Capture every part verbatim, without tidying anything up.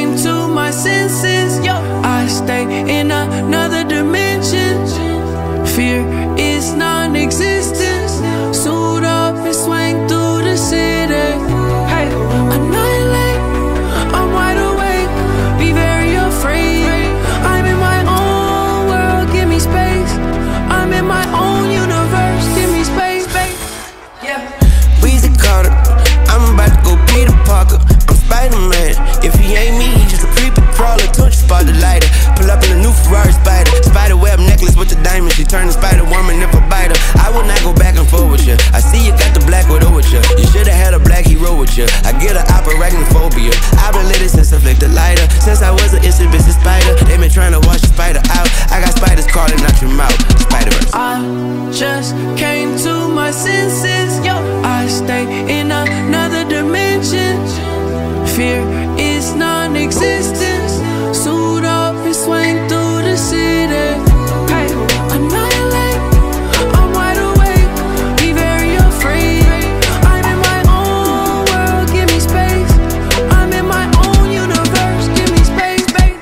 came to my senses. I stay in another dimension. Fear is non-existent. Suit up and swing through the city. Hey, annihilate, I'm wide awake. Be very afraid. I'm in my own world, give me space. I'm in my own universe, give me space, space. Yeah. Weezy Carter, I'm about to go Peter Parker. I'm Spider-Man, if he ain't me, he just a creepy crawler. Touch spot the lighter, pull up in a new Ferrari Spider. Spider web necklace with the diamond, she turn the Spider-Woman if I bite her. I will not go back and forth with you. I see you got the black widow with you. You should've had a black hero with you. I get an arachnophobia. I've been lit since I flicked the lighter. Since I was an instant business spider, they been trying to wash the spider out. I got spiders crawling out your mouth. Spider-Verse. I just came to my senses. Yo, I stay in another dimension. Fear is non-existent. Suit up and swing through the city. Hey, annihilate, I'm wide awake. Be very afraid. I'm in my own world, give me space. I'm in my own universe, give me space, space.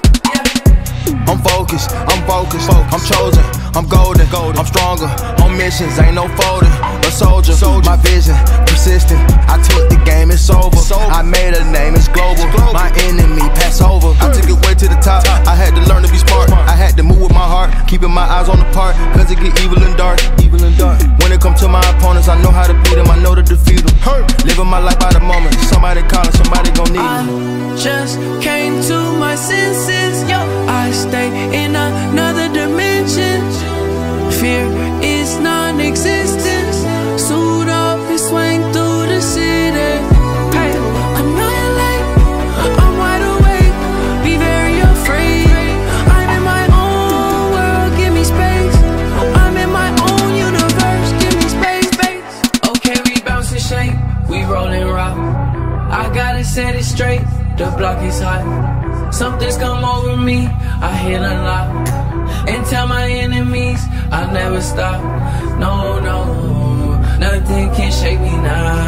Yeah. I'm focused, I'm focused, I'm chosen, I'm golden, I'm stronger, on missions, ain't no folding. A soldier, my vision, persistent. I took the game, it's over. I made a name, it's global. My enemy, pass over. I took it way to the top. I had to learn to be smart. I had to move with my heart, keeping my eyes on the part, cause it get evil and dark. Evil and dark. When it comes to my opponents, I know how to beat them, I know to defeat them. Living my life by the moment. Somebody calling, somebody gon' need me. I just came to my senses. Yo, I stay in another dimension. Fear is non-existent. Suit up and swing through the city. Hey, annihilate, I'm wide awake. Be very afraid. I'm in my own world, give me space. I'm in my own universe, give me space, space. Okay, we bounce and shake, we roll and rock. I gotta set it straight, the block is hot. Something's come over me, I hit a lock. And tell my enemies I'll never stop. No, no, nothing can shake me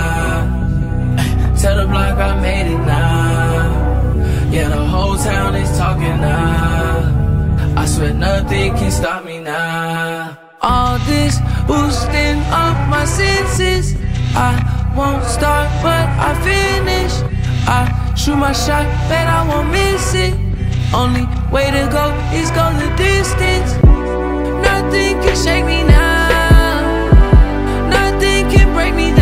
now. Tell the block I made it now. Yeah, the whole town is talking now. I swear nothing can stop me now. All this boosting up my senses. I won't start, but I finish. I shoot my shot, bet I won't miss it. Only way to go is go the distance. Nothing can shake me now. Nothing can break me down.